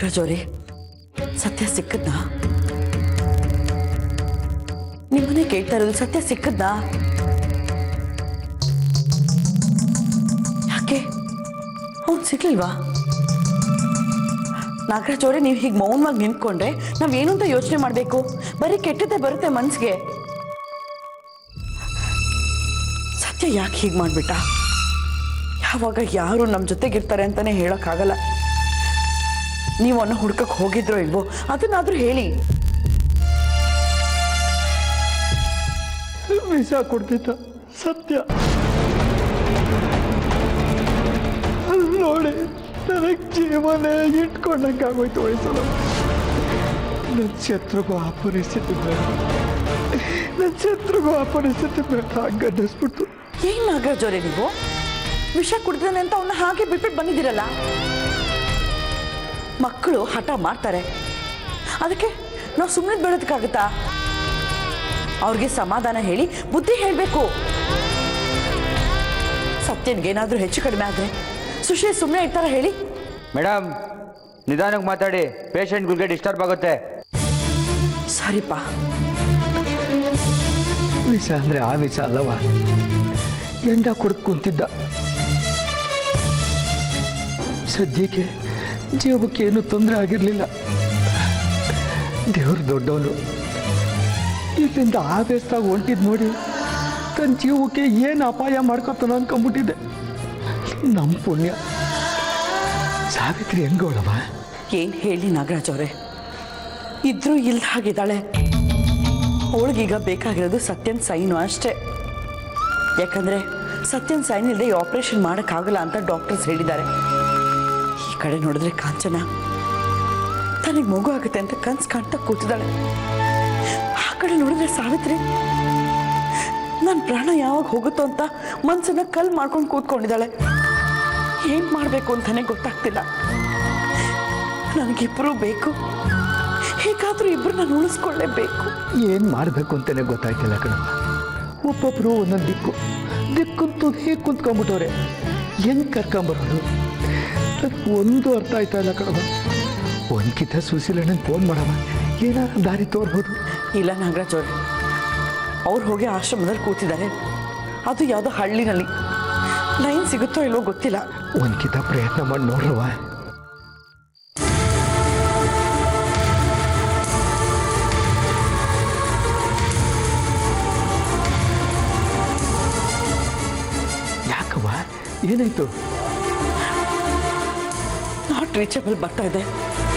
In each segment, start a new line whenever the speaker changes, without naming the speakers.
ನಾಗರಾಜ್ ಅವರೇ, ಸತ್ಯ ಸಿಕ್ಕದ್ನಾ? ನಿಮ್ಮನೆ ಕೇಳ್ತಾ ಇರೋದು ಸತ್ಯ ಸಿಕ್ಕದ್ನಾ? ಯಾಕೆ ಅವ್ನು ಸಿಗ್ಲಿಲ್ವಾ? ನಾಗರಾಜ್ ಅವರೇ, ನೀವು ಹೀಗೆ ಮೌನವಾಗಿ ನಿಂತ್ಕೊಂಡ್ರೆ ನಾವೇನು ಅಂತ ಯೋಚನೆ ಮಾಡಬೇಕು? ಬರೀ ಕೆಟ್ಟದ್ದೇ ಬರುತ್ತೆ ಮನ್ಸಿಗೆ. ಸತ್ಯ ಯಾಕೆ ಹೀಗೆ ಮಾಡ್ಬಿಟ್ಟ? ಯಾವಾಗ ಯಾರು ನಮ್ಮ ಜೊತೆಗಿರ್ತಾರೆ ಅಂತಾನೆ ಹೇಳೋಕ್ಕಾಗಲ್ಲ. ನೀವು ಅವನ್ನ ಹುಡ್ಕಕ್ಕೆ ಹೋಗಿದ್ರೋ ಇಲ್ವೋ ಅದನ್ನಾದ್ರೂ ಹೇಳಿ.
ವಿಷ ಕೊಡ್ತಿದ್ದ ಸತ್ಯ. ನೋಡಿ ನನಗೆ ಜೀವನ ಇಟ್ಕೊಂಡಂಗಾಗೋಯ್ತು ವಯಸ್ಸಲ್ಲ. ನನ್ನ ಶತ್ರುಗೂ ಆ ಪರಿಸ್ಥಿತಿ ಬೇಡ, ನನ್ನ ಶತ್ರುಗೂ ಆ ಪರಿಸ್ಥಿತಿ ಬೇಡ ಹಂಗನ್ನಿಸ್ಬಿಡ್ತು.
ಏನ್ ನಾಗರಾಜ್ ಅವರೇ, ನೀವು ವಿಷ ಕುಡ್ದಾನೆ ಅಂತ ಅವನ್ನ ಹಾಗೆ ಬಿಟ್ಬಿಟ್ಟು ಬಂದಿದ್ದೀರಲ್ಲ? ಮಕ್ಕಳು ಹಠ ಮಾಡ್ತಾರೆ, ಅದಕ್ಕೆ ನಾವು ಸುಮ್ಮನೆ ಬೆಳೋದಕ್ಕಾಗತ್ತಾ? ಅವ್ರಿಗೆ ಸಮಾಧಾನ ಹೇಳಿ ಬುದ್ಧಿ ಹೇಳಬೇಕು. ಸತ್ಯನ್ಗೇನಾದ್ರೂ ಹೆಚ್ಚು ಕಡಿಮೆ ಆದ್ರೆ ಸುಶೀಲ್ ಸುಮ್ಮನೆ ಇರ್ತಾರ ಹೇಳಿ?
ಮೇಡಮ್, ನಿಧಾನಕ್ಕೆ ಮಾತಾಡಿ, ಪೇಷಂಟ್ಗಳಿಗೆ ಡಿಸ್ಟರ್ಬ್ ಆಗುತ್ತೆ.
ಸರಿಪ್ಪ.
ವಿಷ ಅಂದ್ರೆ ಆ ವಿಷ ಅಲ್ಲವ, ಎಂಡ ಕುಡ್ದು ಕುಂತಿದ್ದ. ಸದ್ಯಕ್ಕೆ ಜೀವಕ್ಕೆ ಏನು ತೊಂದರೆ ಆಗಿರಲಿಲ್ಲ. ದೇವ್ರು ದೊಡ್ಡವನು. ಇಲ್ಲಿಂದ ಆವೇಶದಾಗ ಹೊಂಟಿದ್ ನೋಡಿ ತನ್ನ ಜೀವಕ್ಕೆ ಏನು ಅಪಾಯ ಮಾಡ್ಕೊತಾನ ಅನ್ಕೊಂಡ್ಬಿಟ್ಟಿದ್ದೆ. ನಮ್ಮ ಪುಣ್ಯ. ಸಾವಿತ್ರಿ ಹೆಂಗೋಳವ?
ಏನ್ ಹೇಳಿ ನಾಗರಾಜ್ ಅವರೇ, ಇದ್ರೂ ಇಲ್ದ ಹಾಗಿದ್ದಾಳೆ. ಅವಳಿಗೀಗ ಬೇಕಾಗಿರೋದು ಸತ್ಯನ್ ಸೈನು ಅಷ್ಟೇ. ಯಾಕಂದ್ರೆ ಸತ್ಯನ್ ಸೈನ್ ಇಲ್ಲದೆ ಈ ಆಪರೇಷನ್ ಮಾಡೋಕ್ಕಾಗಲ್ಲ ಅಂತ ಡಾಕ್ಟರ್ಸ್ ಹೇಳಿದ್ದಾರೆ. ಈ ಕಡೆ ನೋಡಿದ್ರೆ ಕಾಂಚನ ತನಗೆ ಮಗು ಆಗುತ್ತೆ ಅಂತ ಕನ್ಸು ಕಾಣ್ತಾ ಕೂತಿದ್ದಾಳೆ. ಆ ಕಡೆ ನೋಡಿದ್ರೆ ಸಾವಿತ್ರಿ ನನ್ನ ಪ್ರಾಣ ಯಾವಾಗ ಹೋಗುತ್ತೋ ಅಂತ ಮನ್ಸನ್ನ ಕಲ್ ಮಾಡ್ಕೊಂಡು ಕೂತ್ಕೊಂಡಿದ್ದಾಳೆ. ಏನ್ ಮಾಡ್ಬೇಕು ಅಂತಾನೆ ಗೊತ್ತಾಗ್ತಿಲ್ಲ. ನನಗಿಬ್ರು ಬೇಕು, ಹೇಗಾದ್ರೂ ಇಬ್ರು ನಾನು ಉಳಿಸ್ಕೊಳ್ಳೇಬೇಕು.
ಏನು ಮಾಡಬೇಕು ಅಂತಾನೆ ಗೊತ್ತಾಯ್ತಿಲ್ಲ ಕಣಮ್ಮ. ಒಬ್ಬೊಬ್ರು ಒಂದೊಂದು ದಿಕ್ಕಂತೂ ಹೇಗೆ ಕುಂತ್ಕೊಂಡ್ಬಿಟ್ಟವ್ರೆ. ಹೆಂಗೆ ಕರ್ಕೊಂಬರೋದು ನನಗೆ ಒಂದು ಅರ್ಥ ಆಯ್ತಾ ಇಲ್ಲ ಕಣಮ್ಮ. ಒಂದ್ಕಿತ ಸುಶೀಲಣ್ಣನ ಫೋನ್ ಮಾಡಮ್ಮ, ಏನಾದ್ರು ದಾರಿ ತೋರ್ಬೋದು.
ಇಲ್ಲ ನಾಗರಾಜ್ ಅವ್ರೆ, ಅವ್ರು ಹೋಗಿ ಆಶ್ರಮದಲ್ಲಿ ಕೂತಿದ್ದಾರೆ. ಅದು ಯಾವುದೋ ಹಳ್ಳಿನಲ್ಲಿ. ಲೈನ್ ಸಿಗುತ್ತೋ ಇಲ್ವೋ ಗೊತ್ತಿಲ್ಲ.
ಒಂದ್ಕಿತ ಪ್ರಯತ್ನ ಮಾಡಿ ನೋಡ್ರವ. ಯಾಕವ್ವ, ಏನಾಯ್ತು?
ನಾಟ್ ರೀಚಬಲ್ ಬರ್ತಾ ಇದೆ.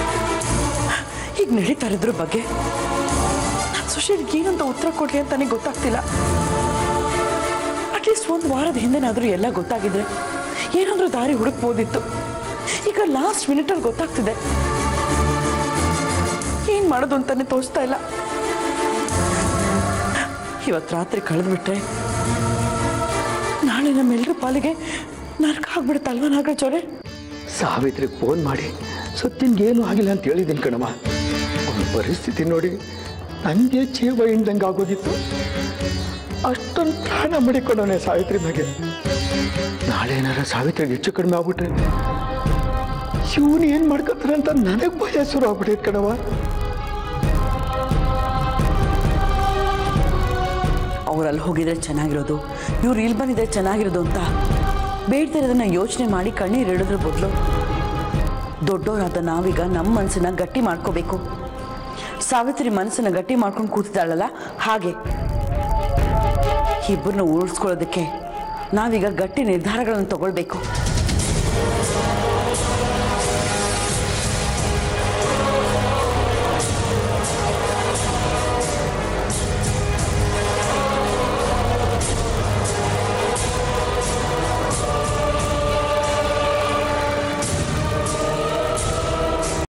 ಈಗ ನಡೀತಾ ಇರೋದ್ರ ಬಗ್ಗೆ ನಾನು ಸುಶೀಲ್ಗೆ ಏನಂತ ಉತ್ತರ ಕೊಡ್ಲಿ ಅಂತಾನೆ ಗೊತ್ತಾಗ್ತಿಲ್ಲ. ಅಟ್ಲೀಸ್ಟ್ ಒಂದು ವಾರದ ಹಿಂದೆನಾದ್ರೂ ಎಲ್ಲ ಗೊತ್ತಾಗಿದ್ರೆ ಏನಾದ್ರೂ ದಾರಿ ಹುಡುಕ್ಬೋದಿತ್ತು. ಈಗ ಲಾಸ್ಟ್ ಮಿನಿಟಲ್ಲಿ ಗೊತ್ತಾಗ್ತಿದೆ. ಏನ್ ಮಾಡೋದು ಅಂತಾನೆ ತೋಚ್ತಾ ಇಲ್ಲ. ಇವತ್ತು ರಾತ್ರಿ ಕಳೆದ್ಬಿಟ್ರೆ ನಾಳೆ ನಮ್ಮೆಲ್ಲರ ಪಾಲಿಗೆ ನರಕ ಆಗ್ಬಿಡುತ್ತಲ್ವ ನಾಗರಾಜ್ ಅವರೇ?
ಸಾವಿತ್ರಿಗೆ ಫೋನ್ ಮಾಡಿ ಸತ್ಯನ್ಗೇನು ಆಗಿಲ್ಲ ಅಂತ ಹೇಳಿದ್ದೀನಿ ಕಣಮ್ಮ. ಅವನ ಪರಿಸ್ಥಿತಿ ನೋಡಿ ನನಗೆ ಜೀವ ಹಿಂದಂಗೆ ಆಗೋದಿತ್ತು. ಅಷ್ಟೊಂದು ಪ್ರಾಣ ಮಡಿಕೊಂಡವನೇ ಸಾವಿತ್ರಿ ಬಗ್ಗೆ. ನಾಳೆ ಏನಾರ ಸಾವಿತ್ರಿಗೆ ಹೆಚ್ಚು ಕಡಿಮೆ ಆಗ್ಬಿಟ್ರೆ ಇವನು ಏನು ಮಾಡ್ಕೊತಾರೆ ಅಂತ ನನಗೆ ಭಯ ಶುರು ಆಗ್ಬಿಟ್ಟಿತ್ತು ಕಣವ.
ಅವರಲ್ಲಿ ಹೋಗಿದ್ರೆ ಚೆನ್ನಾಗಿರೋದು, ಇವ್ರು ಇಲ್ಲಿ ಬಂದಿದ್ರೆ ಚೆನ್ನಾಗಿರೋದು ಅಂತ ಬೇಡ್ತಿರೋದನ್ನ ಯೋಚನೆ ಮಾಡಿ ಕಣ್ಣೀರು ಇಡೋದ್ರ ಬದಲು ದೊಡ್ಡವರಾದ ನಾವೀಗ ನಮ್ಮ ಮನಸ್ಸನ್ನ ಗಟ್ಟಿ ಮಾಡ್ಕೋಬೇಕು. ಸಾವಿತ್ರಿ ಮನಸ್ಸನ್ನ ಗಟ್ಟಿ ಮಾಡ್ಕೊಂಡು ಕೂತಿದ್ದಾಳಲ್ಲ ಹಾಗೆ ಇಬ್ಬರನ್ನ ಉಳಿಸ್ಕೊಳ್ಳೋದಕ್ಕೆ ನಾವೀಗ ಗಟ್ಟಿ ನಿರ್ಧಾರಗಳನ್ನು ತಗೊಳ್ಬೇಕು.